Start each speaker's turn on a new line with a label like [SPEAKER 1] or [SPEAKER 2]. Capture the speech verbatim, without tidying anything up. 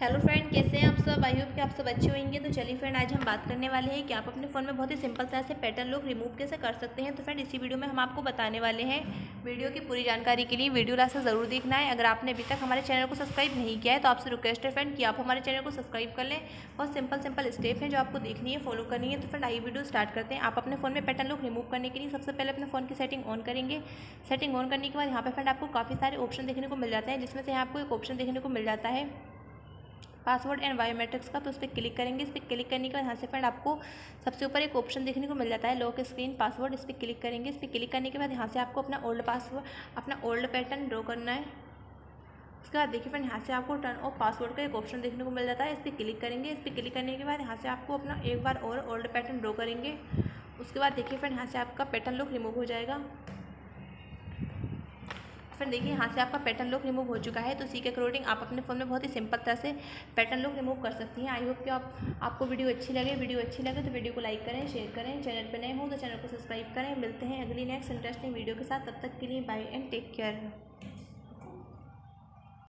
[SPEAKER 1] Hello friend, कैसे हैं आप सब। आई होप कि आप सब अच्छे होंगे। तो चलिए फ्रेंड, आज हम बात करने वाले हैं कि आप अपने फ़ोन में बहुत ही सिंपल तरह से पैटर्न लुक रिमूव कैसे कर सकते हैं। तो फ्रेंड, इसी वीडियो में हम आपको बताने वाले हैं। वीडियो की पूरी जानकारी के लिए वीडियो लास्ट तक ज़रूर देखना है। अगर आपने अभी तक हमारे चैनल को सब्सक्राइब नहीं किया है तो आपसे रिक्वेस्ट है फ्रेंड कि आप हमारे चैनल को सब्सक्राइब कर लें। बहुत सिंपल सिंपल स्टेप हैं जो आपको देखनी है, फॉलो करनी है। तो फ्रेंड, आइए वीडियो स्टार्ट करते हैं। आप अपने फ़ोन में पैटर्न लुक रिमूव करने के लिए सबसे पहले अपने फ़ोन की सेटिंग ऑन करेंगे। सेटिंग ऑन करने के बाद यहाँ पर फ्रेंड आपको काफ़ी सारे ऑप्शन देखने को मिल जाते हैं, जिसमें से यहाँ आपको एक ऑप्शन देखने को मिल जाता है पासवर्ड एंड बायोमेट्रिक्स का। तो उस पर क्लिक करेंगे। इस पर क्लिक करने के बाद यहाँ से फ्रेंड आपको सबसे ऊपर एक ऑप्शन देखने को मिल जाता है लॉक स्क्रीन पासवर्ड। इस पर क्लिक करेंगे। इस पर क्लिक करने के बाद यहाँ से आपको अपना ओल्ड पासवर्ड अपना ओल्ड पैटर्न ड्रॉ करना है। उसके बाद देखिए फ्रेंड, यहाँ से आपको टर्न ऑफ पासवर्ड का एक ऑप्शन देखने को मिल जाता है। इस पर क्लिक करेंगे। इस पर क्लिक करने के बाद यहाँ से आपको अपना एक बार और ओल्ड पैटर्न ड्रॉ करेंगे। उसके बाद देखिए फ्रेंड, यहाँ से आपका पैटर्न लुक रिमूव हो जाएगा। फ्रेंड देखिए, यहाँ से आपका पैटर्न लुक रिमूव हो चुका है। तो इसी के अकॉर्डिंग आप अपने फ़ोन में बहुत ही सिंपल तरह से पैटर्न लुक रिमूव कर सकती हैं। आई होप कि आप आपको वीडियो अच्छी लगे। वीडियो अच्छी लगे तो वीडियो को लाइक करें, शेयर करें। चैनल पर नए हो तो चैनल को सब्सक्राइब करें। मिलते हैं अगली नेक्स्ट इंटरेस्टिंग वीडियो के साथ। तब तक के लिए बाय एंड टेक केयर।